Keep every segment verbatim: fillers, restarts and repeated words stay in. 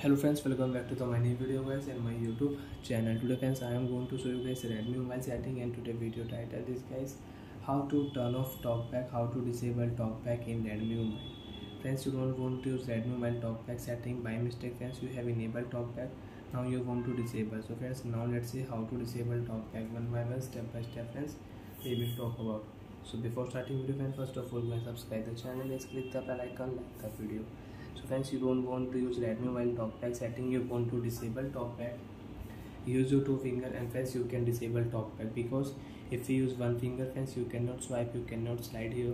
Hello friends, welcome back to the my new video guys and my YouTube channel. Today friends, I am going to show you guys Redmi mobile setting, and today video title is guys how to turn off talkback, how to disable talkback in Redmi mobile. Friends, you don't want to use Redmi mobile talkback setting by mistake. Friends, you have enabled talkback, now you want to disable. So friends, now let's see how to disable talkback one by one, step by step friends we will talk about. So before starting video friends, first of all guys, subscribe the channel, let's click the bell icon, like the video. So friends, you don't want to use Redmi mobile talkback setting, you want to disable talkback, use your two finger, and friends you can disable talkback, because if you use one finger friends you cannot swipe, you cannot slide here.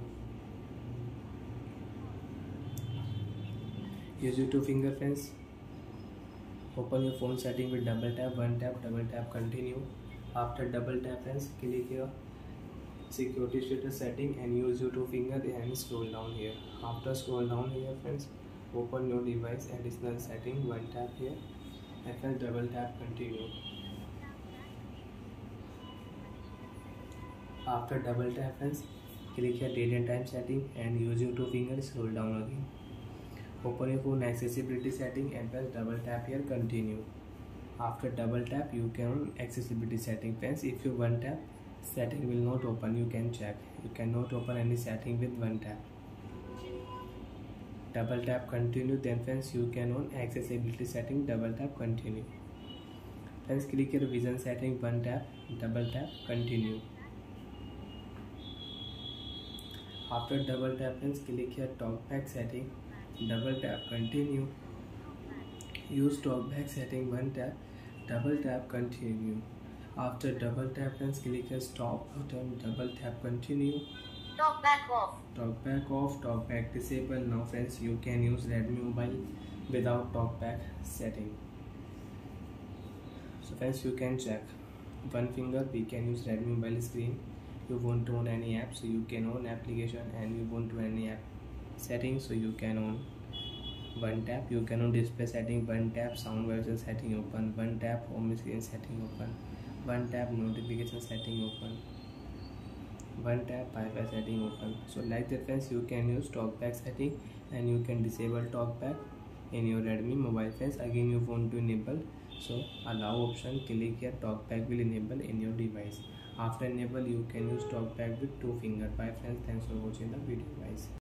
Use your two finger friends, open your phone setting with double tap, one tap, double tap, continue. After double tap friends, click here security status setting and use your two finger and scroll down here. After scroll down here friends, open your device additional setting, one tap here and then double tap, continue. After double tap friends, click here date and time setting and use your two fingers, scroll down again. Open your phone accessibility setting and press double tap here, continue. After double tap you can accessibility setting friends, if you one tap setting will not open, you can check, you cannot open any setting with one tap. Double tap, continue, then friends you can on accessibility setting, double tap, continue. Friends, click your vision setting, one tap, double tap, continue. After double tap friends, click here talkback setting, double tap, continue. Use talkback setting, one tap, double tap, continue. After double tap friends, click here stop button, double tap, continue. Talkback off. Talkback off, talkback disable. Now friends, you can use Redmi mobile without talkback setting. So friends, you can check one finger we can use Redmi mobile screen. You want to own any app, so you can own application, and you want to any app setting, so you can own one tap. You can own display setting, one tap, sound version setting open, one tap, home screen setting open, one tap, notification setting open, one tap, Wi-Fi setting open. So like that friends, you can use talkback setting and you can disable talkback in your Redmi mobile friends. Again you want to enable, so allow option, click here talkback will enable in your device. After enable you can use talkback with two finger. Bye friends, thanks for watching the video guys.